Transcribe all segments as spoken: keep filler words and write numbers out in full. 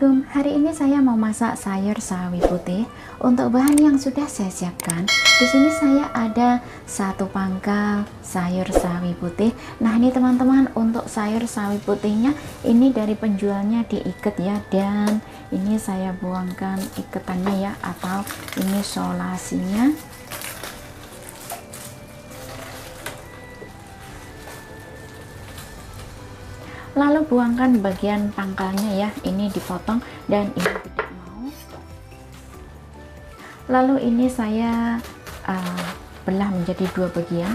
Assalamualaikum, hari ini saya mau masak sayur sawi putih. Untuk bahan yang sudah saya siapkan, di sini saya ada satu pangkal sayur sawi putih. Nah ini teman-teman, untuk sayur sawi putihnya ini dari penjualnya diikat ya, dan ini saya buangkan iketannya ya, atau ini solasinya. Lalu buangkan bagian pangkalnya ya, ini dipotong dan ini tidak mau. Lalu ini saya uh, belah menjadi dua bagian.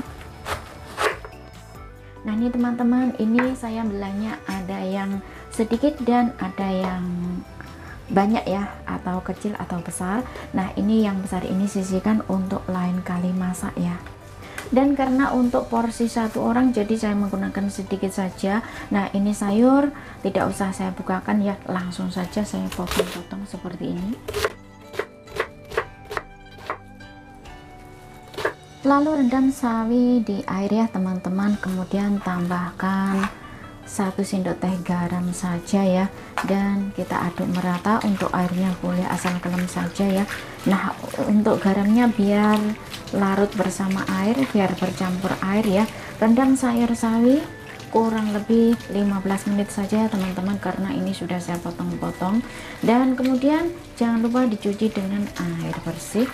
Nah ini teman-teman, ini saya belahnya ada yang sedikit dan ada yang banyak ya, atau kecil atau besar. Nah ini yang besar ini sisihkan untuk lain kali masak ya. Dan karena untuk porsi satu orang, jadi saya menggunakan sedikit saja. Nah ini sayur tidak usah saya bukakan ya, langsung saja saya potong-potong seperti ini. Lalu rendam sawi di air ya teman-teman, kemudian tambahkan satu sendok teh garam saja ya, dan kita aduk merata. Untuk airnya boleh asal kelem saja ya. Nah untuk garamnya biar larut bersama air, biar bercampur air ya. Rendam sayur sawi kurang lebih lima belas menit saja ya teman-teman, karena ini sudah saya potong-potong. Dan kemudian jangan lupa dicuci dengan air bersih.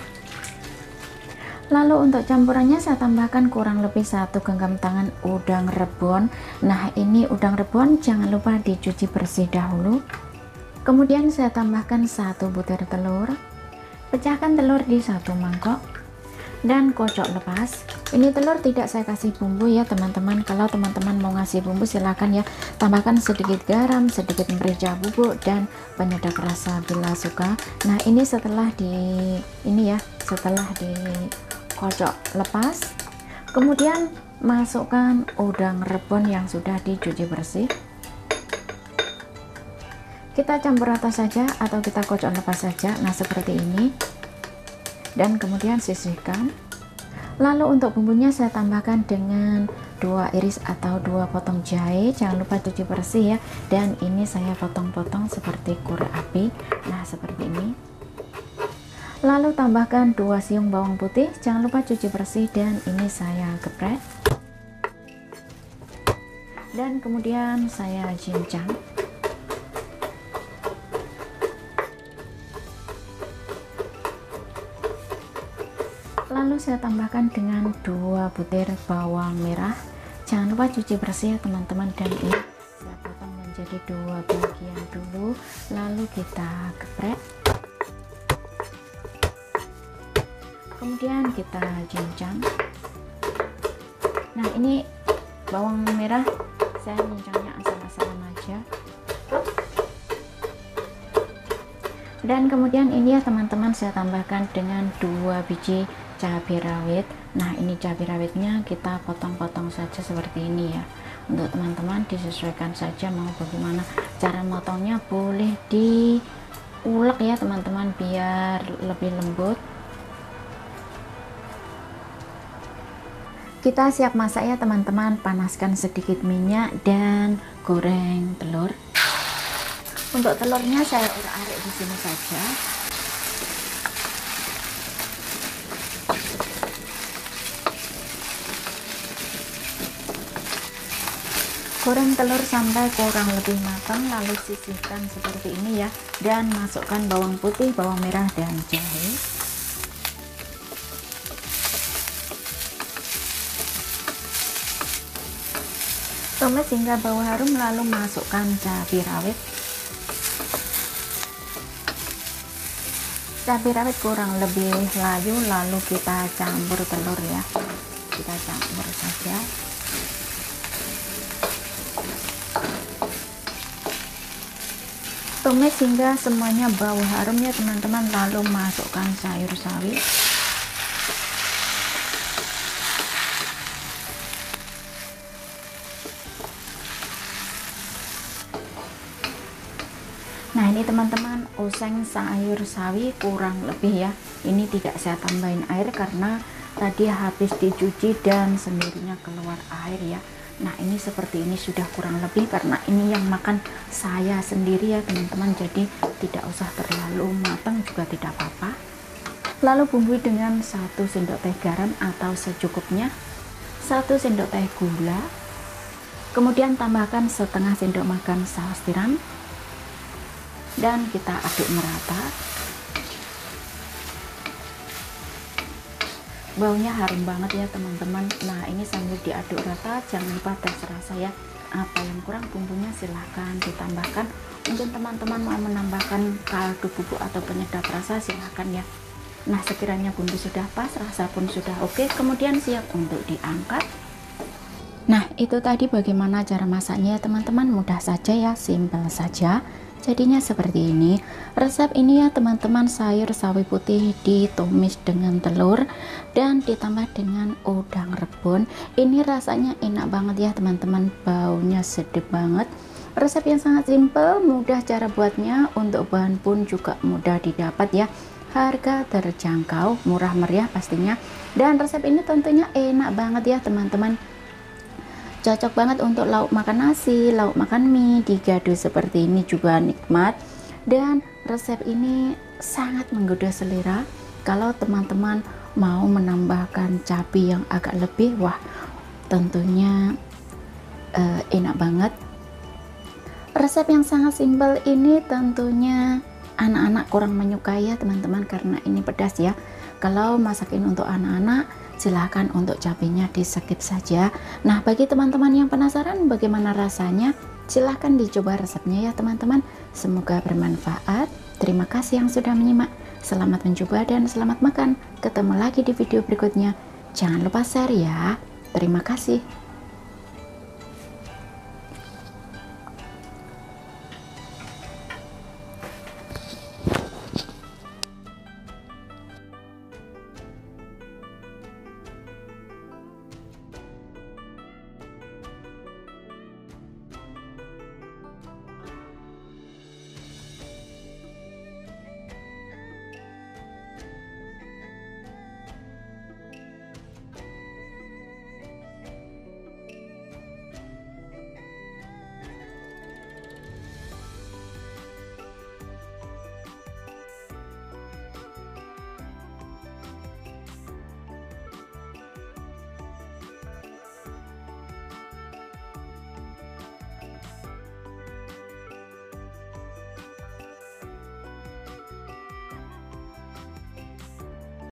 Lalu untuk campurannya saya tambahkan kurang lebih satu genggam tangan udang rebon. Nah ini udang rebon jangan lupa dicuci bersih dahulu. Kemudian saya tambahkan satu butir telur. Pecahkan telur di satu mangkok dan kocok lepas. Ini telur tidak saya kasih bumbu ya teman-teman. Kalau teman-teman mau ngasih bumbu silahkan ya, tambahkan sedikit garam, sedikit merica bubuk, dan penyedap rasa bila suka. Nah ini setelah di ini ya, setelah di kocok lepas, kemudian masukkan udang rebon yang sudah dicuci bersih. Kita campur rata saja atau kita kocok lepas saja. Nah seperti ini, dan kemudian sisihkan. Lalu untuk bumbunya saya tambahkan dengan dua iris atau dua potong jahe, jangan lupa cuci bersih ya, dan ini saya potong-potong seperti korek api. Nah seperti ini. Lalu tambahkan dua siung bawang putih, jangan lupa cuci bersih, dan ini saya geprek. Dan kemudian saya cincang. Lalu saya tambahkan dengan dua butir bawang merah, jangan lupa cuci bersih ya teman-teman, dan ini saya potong menjadi dua bagian dulu. Lalu kita geprek. Kemudian kita cincang. Nah ini bawang merah saya cincangnya asal-asalan aja. Dan kemudian ini ya teman-teman, saya tambahkan dengan dua biji cabai rawit. Nah ini cabai rawitnya kita potong-potong saja seperti ini ya. Untuk teman-teman disesuaikan saja mau bagaimana cara motongnya, boleh diulek ya teman-teman biar lebih lembut. Kita siap masak ya teman-teman, panaskan sedikit minyak dan goreng telur. Untuk telurnya saya urak-arik di sini saja. Goreng telur sampai kurang lebih matang, lalu sisihkan seperti ini ya, dan masukkan bawang putih, bawang merah, dan jahe. Tumis hingga bau harum, lalu masukkan cabai rawit. Cabai rawit kurang lebih layu, lalu kita campur telur ya. Kita campur saja. Tumis hingga semuanya bau harum ya teman-teman, lalu masukkan sayur sawi. Nah ini teman-teman, oseng sayur sawi kurang lebih ya, ini tidak saya tambahin air karena tadi habis dicuci dan sendirinya keluar air ya. Nah ini seperti ini sudah kurang lebih, karena ini yang makan saya sendiri ya teman-teman, jadi tidak usah terlalu matang juga tidak apa-apa. Lalu bumbui dengan satu sendok teh garam atau secukupnya, satu sendok teh gula, kemudian tambahkan setengah sendok makan saus tiram, dan kita aduk merata. Baunya harum banget ya teman-teman. Nah ini sambil diaduk rata, jangan lupa terserah saya apa yang kurang bumbunya silahkan ditambahkan. Mungkin teman-teman mau menambahkan kaldu bubuk atau penyedap rasa silahkan ya. Nah sekiranya bumbu sudah pas, rasa pun sudah oke, kemudian siap untuk diangkat. Nah itu tadi bagaimana cara masaknya teman-teman, mudah saja ya, simple saja. Jadinya seperti ini. Resep ini ya teman-teman, sayur sawi putih ditumis dengan telur dan ditambah dengan udang rebon. Ini rasanya enak banget ya teman-teman, baunya sedap banget. Resep yang sangat simple, mudah cara buatnya, untuk bahan pun juga mudah didapat ya. Harga terjangkau, murah meriah pastinya. Dan resep ini tentunya enak banget ya teman-teman. Cocok banget untuk lauk makan nasi, lauk makan mie, digado seperti ini juga nikmat. Dan resep ini sangat menggoda selera. Kalau teman-teman mau menambahkan cabai yang agak lebih, wah tentunya uh, enak banget. Resep yang sangat simpel ini tentunya anak-anak kurang menyukai ya teman-teman, karena ini pedas ya. Kalau masakin untuk anak-anak, silahkan untuk cabenya di skip saja. Nah bagi teman-teman yang penasaran bagaimana rasanya, silahkan dicoba resepnya ya teman-teman. Semoga bermanfaat. Terima kasih yang sudah menyimak. Selamat mencoba dan selamat makan. Ketemu lagi di video berikutnya. Jangan lupa share ya. Terima kasih.